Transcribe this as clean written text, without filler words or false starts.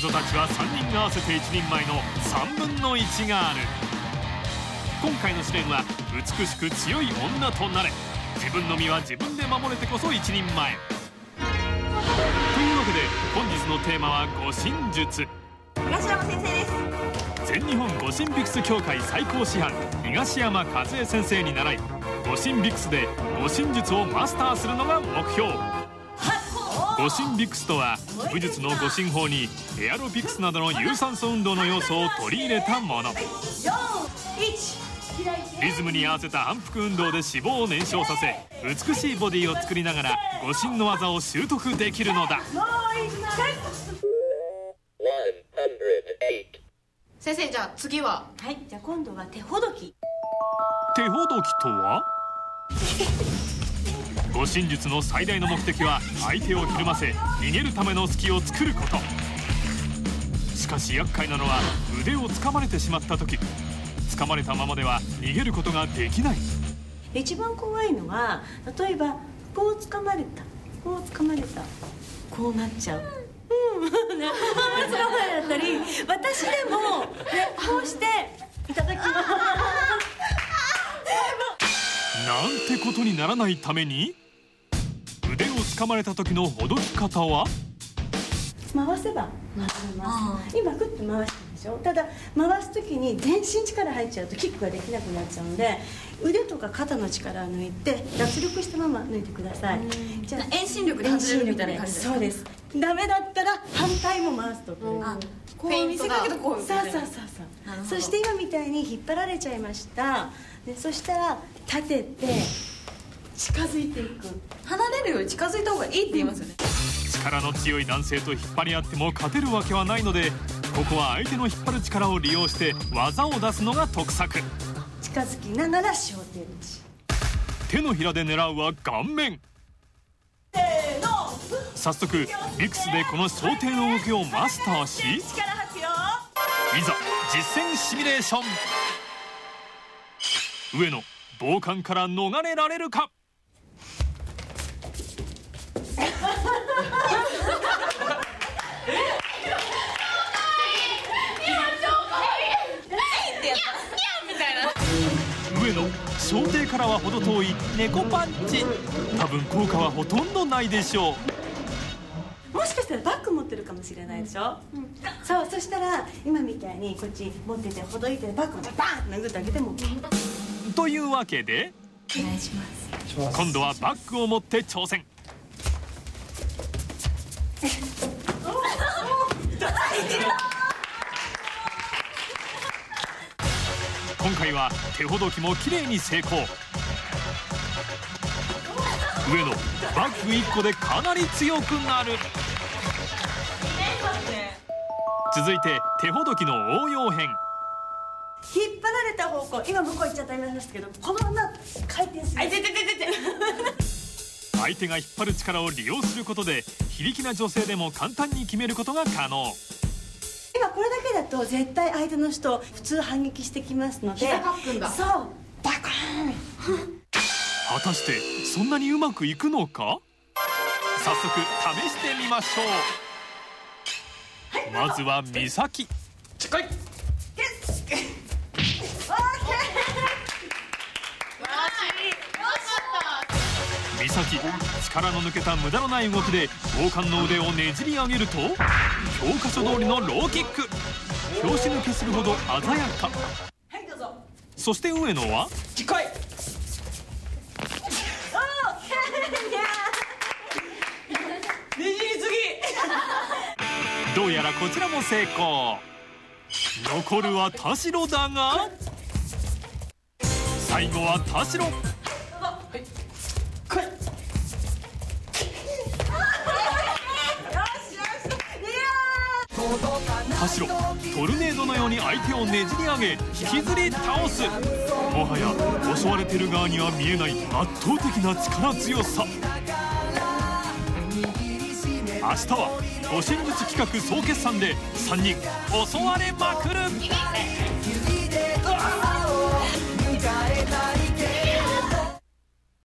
女たちは3人合わせて1人前の3分の1がある。今回の試練は美しく強い女となれ。自分の身は自分で守れてこそ一人前。というわけで本日のテーマは護身術。 東山先生です。 全日本護身ビクス協会最高師範東山和恵先生に習い、護身ビクスで護身術をマスターするのが目標。護身ビクスとは武術の護身法にエアロビクスなどの有酸素運動の要素を取り入れたもの。リズムに合わせた反復運動で脂肪を燃焼させ、美しいボディを作りながら護身の技を習得できるのだ。 先生、じゃあ次は。 はい、じゃあ今度は手ほどき。 手ほどきとは護身術の最大の目的は相手をひるませ逃げるための隙を作ること。しかし厄介なのは腕を掴まれてしまった時、掴まれたままでは逃げることができない。 一番怖いのは、例えばこう掴まれた、こう掴まれた、こうなっちゃう。掴まれたり、私でも、ね、こうしていただきます。 なんてことにならないために、腕を掴まれた時のほどき方は回せば回せます。今グッと回してるでしょ。ただ回す時に全身力入っちゃうとキックができなくなっちゃうので、腕とか肩の力を抜いて脱力したまま抜いてください。 じゃあ遠心力で外れるみたいな感じですか。 そうです。ダメだったら反対も回すとこう見せかけてこう。そう。そして今みたいに引っ張られちゃいました。でそしたら立てて近づいていく。 離れるより近づいた方がいいって言いますよね。 力の強い男性と引っ張り合っても勝てるわけはないので、ここは相手の引っ張る力を利用して技を出すのが得策。 近づきながら小手打ち。 手のひらで狙うは顔面。早速ビクスでこの小手の動きをマスターし、いざ実践シミュレーション。上野、暴漢から逃れられるか。上野、小手からは程遠い猫パンチ。多分効果はほとんどないでしょう。もしかしたらバッグ持ってるかもしれないでしょ。そう、そしたら今みたいにこっち持っててほどいてバッグをバーン殴ってあげても。 というわけでお願いします。 今度はバッグを持って挑戦。今回は手ほどきもきれいに成功。上野、バッグ1個でかなり強くなる。続いて手ほどきの応用編。 引っ張られた方向、今向こう行っちゃったりましたけど、このまま回転する。 相手が引っ張る力を利用することで非力な女性でも簡単に決めることが可能。 今これだけだと絶対相手の人普通反撃してきますので、 膝かっくんだ。 そう、バコーン。 果たしてそんなにうまくいくのか。早速試してみましょう。まずは美咲。 近い。 美咲、力の抜けた無駄のない動きで暴漢の腕をねじり上げると、教科書通りのローキック。拍子抜けするほど鮮やか。 はいどうぞ。 そして上野は近い。ねじりすぎ。 どうやらこちらも成功。残るは田代だが、最後は田代。田代、トルネードのように相手をねじり上げ引きずり倒す。もはや襲われてる側には見えない圧倒的な力強さ。明日は護身術企画総決算で3人襲われまくる。